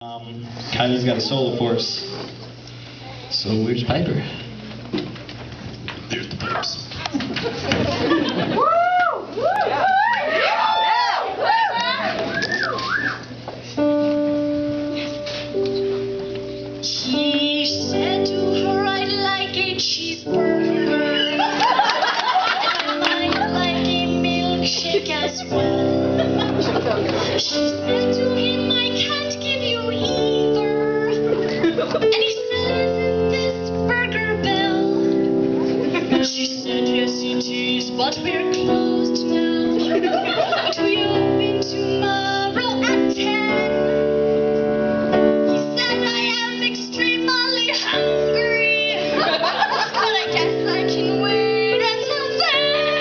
Kylie's got a solo for us. So where's Piper? There's the pipes. She said to her, I'd like a cheeseburger. And I'd like a milkshake as well. She said to him, I can't give you either. And he says, is this Burger Bell? She said, yes it is, but we're closed now. But we open tomorrow at 10. He said, I am extremely hungry, but I guess I can wait until then.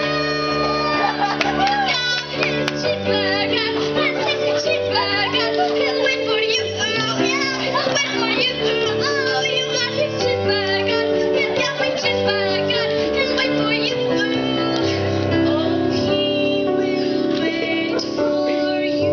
He's got his cheeseburger, his tasty cheeseburger. He'll wait for you, yeah, he'll wait for you. Oh, you got his cheeseburger, his yummy cheeseburger. He'll wait for you. Oh, he will wait for you.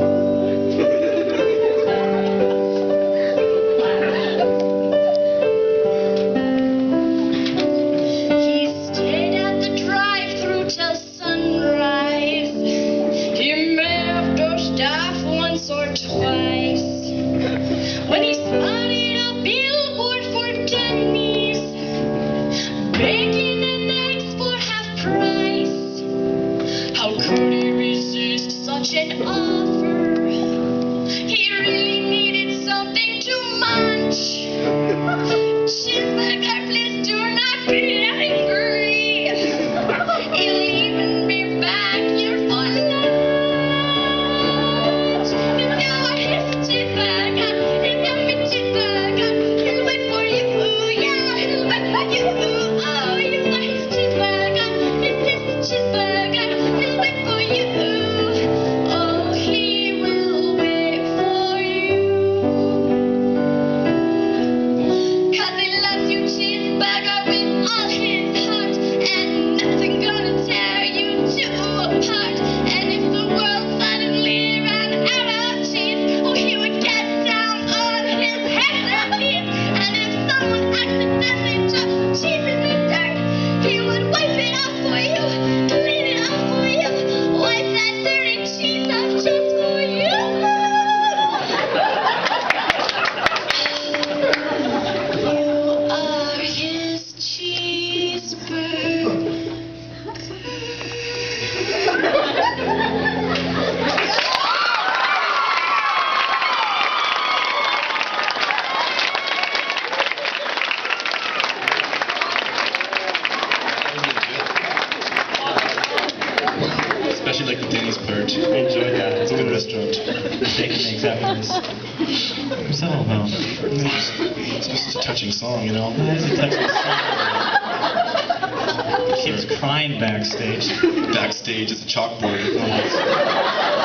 He stayed at the drive-thru till sunrise. He may have dozed off once or twice. When he spotted a billboard for Denny's, bacon and eggs for half price. How could he resist such an offer? He really needed something to munch. Cheeseburger, please do not be angry. He'll even be back here for lunch. He's got his cheeseburger, his yummy cheeseburger. He'll wait for you, yeah, he'll wait for you. Oh, you got his cheeseburger, his tasty cheeseburger. He'll wait for you. Oh, he will wait for you. 'Cause he loves you, cheeseburger, with all his heart, and nothing gonna tear you two apart. And if the world suddenly ran out of cheese, oh, he would get down on his hands and knees. And if someone accidentally dropped cheese in the dirt, he would wipe it off for you, clean it off for you, wipe that dirty cheese off just for you. You are his cheeseburger. Especially like the Denny's part. I enjoyed that. It's a good restaurant. Bacon eggs afterwards. What's that all about? It's just a touching song, you know? That is a touching song. Kids crying backstage. Backstage is a chalkboard.